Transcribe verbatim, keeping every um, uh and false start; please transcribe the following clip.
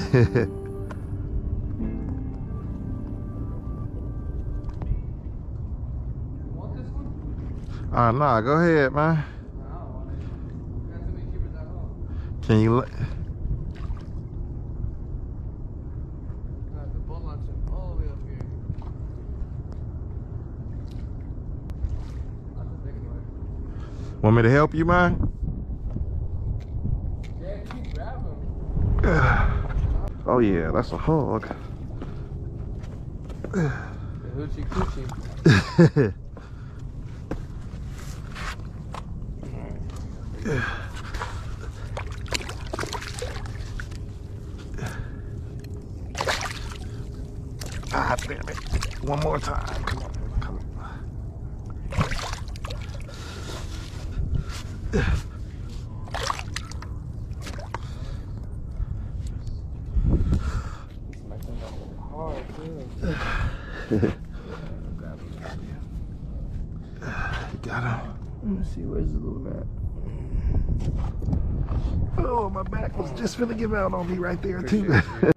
Want this one? Uh, nah, go ahead, man. No, got too many keepers at home. Can you let? Got the boat launcher all the way up here. That's a big one. Want me to help you, man? Yeah, you can grab him. Oh yeah, that's a hog. The hoochie coochie. Ah, damn it. One more time. Come on. Come on. Hard, too. You got him. Let me see, where's the little rat? Oh, my back was just finna give out on me right there, too. Appreciate you.